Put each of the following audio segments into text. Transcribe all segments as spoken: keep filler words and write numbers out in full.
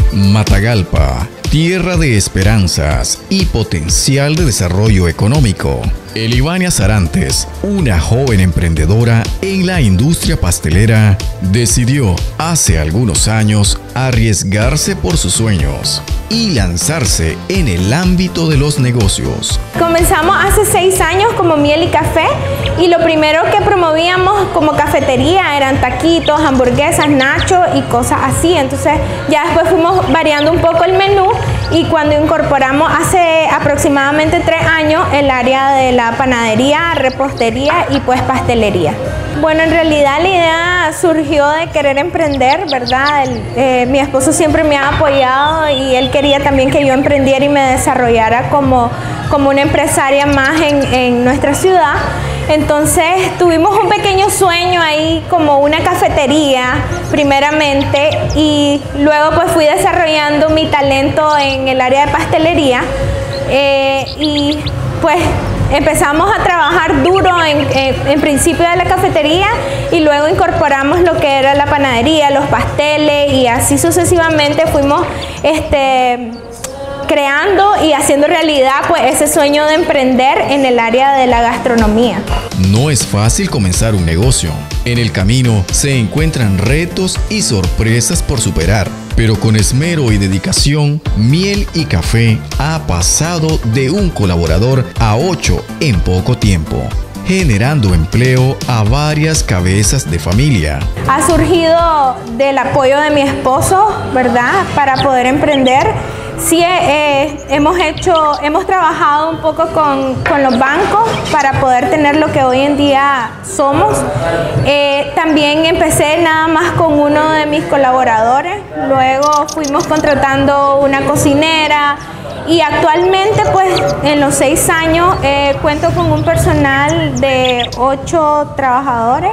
Matagalpa, tierra de esperanzas y potencial de desarrollo económico. Elivania Sarantes, una joven emprendedora en la industria pastelera, decidió hace algunos años arriesgarse por sus sueños y lanzarse en el ámbito de los negocios. Comenzamos hace seis años como Miel y Café, y lo primero que promovíamos como cafetería eran taquitos, hamburguesas, nachos y cosas así. Entonces ya después fuimos variando un poco el menú, y cuando incorporamos hace aproximadamente tres años el área de la panadería, repostería y pues pastelería. Bueno, en realidad la idea surgió de querer emprender, ¿verdad? El, eh, mi esposo siempre me ha apoyado y él quería también que yo emprendiera y me desarrollara como, como una empresaria más en, en nuestra ciudad. Entonces tuvimos un pequeño sueño ahí, como una cafetería primeramente, y luego pues fui desarrollando mi talento en el área de pastelería, eh, y pues empezamos a trabajar duro en, en, en principio de la cafetería, y luego incorporamos lo que era la panadería, los pasteles, y así sucesivamente fuimos este, creando y haciendo realidad pues ese sueño de emprender en el área de la gastronomía. No es fácil comenzar un negocio. En el camino se encuentran retos y sorpresas por superar, pero con esmero y dedicación, Miel y Café ha pasado de un colaborador a ocho en poco tiempo, generando empleo a varias cabezas de familia. Ha surgido del apoyo de mi esposo, ¿verdad?, para poder emprender. Sí, eh, hemos hecho, hemos trabajado un poco con, con los bancos para poder tener lo que hoy en día somos. Eh, también empecé nada más con uno de mis colaboradores, luego fuimos contratando una cocinera, y actualmente pues en los seis años eh, cuento con un personal de ocho trabajadores.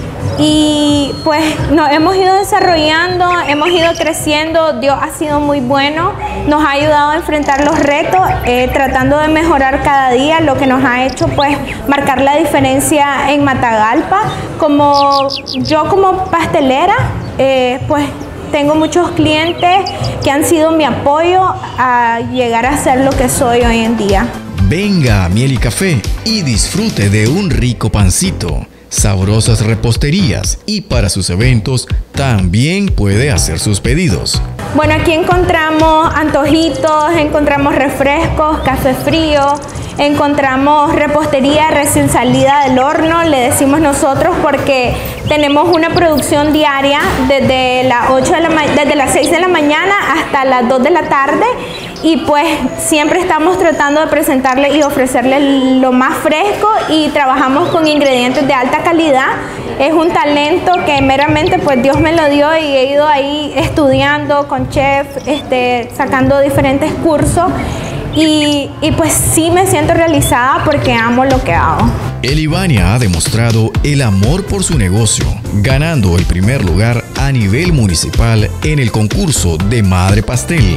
Y pues nos hemos ido desarrollando, hemos ido creciendo. Dios ha sido muy bueno, nos ha ayudado a enfrentar los retos, eh, tratando de mejorar cada día, lo que nos ha hecho pues marcar la diferencia en Matagalpa. Como yo como pastelera, eh, pues tengo muchos clientes que han sido mi apoyo a llegar a ser lo que soy hoy en día. Venga a Miel y Café y disfrute de un rico pancito, sabrosas reposterías, y para sus eventos también puede hacer sus pedidos. Bueno, aquí encontramos antojitos, encontramos refrescos, café frío, encontramos repostería recién salida del horno, le decimos nosotros, porque tenemos una producción diaria desde las, ocho de la desde las seis de la mañana hasta las dos de la tarde, y pues siempre estamos tratando de presentarle y ofrecerle lo más fresco, y trabajamos con ingredientes de alta calidad. Es un talento que meramente pues Dios me lo dio, y he ido ahí estudiando con chef, este, sacando diferentes cursos, y, y pues sí me siento realizada porque amo lo que hago. Elivania ha demostrado el amor por su negocio, ganando el primer lugar a nivel municipal en el concurso de Madre Pastel.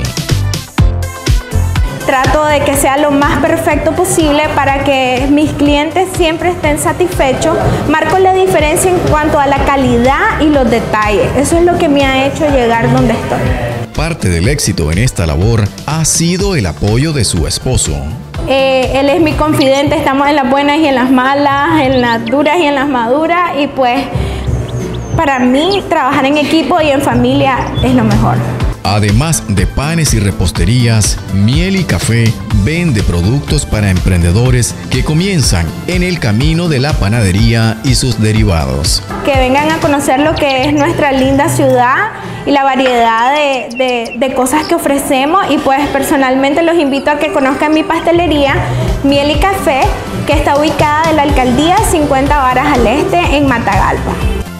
Trato de que sea lo más perfecto posible para que mis clientes siempre estén satisfechos. Marco la diferencia en cuanto a la calidad y los detalles. Eso es lo que me ha hecho llegar donde estoy. Parte del éxito en esta labor ha sido el apoyo de su esposo. Eh, él es mi confidente, estamos en las buenas y en las malas, en las duras y en las maduras, y pues para mí trabajar en equipo y en familia es lo mejor. Además de panes y reposterías, Miel y Café vende productos para emprendedores que comienzan en el camino de la panadería y sus derivados. Que vengan a conocer lo que es nuestra linda ciudad y la variedad de, de, de cosas que ofrecemos, y pues personalmente los invito a que conozcan mi pastelería Miel y Café, que está ubicada en la alcaldía cincuenta Varas al Este en Matagalpa.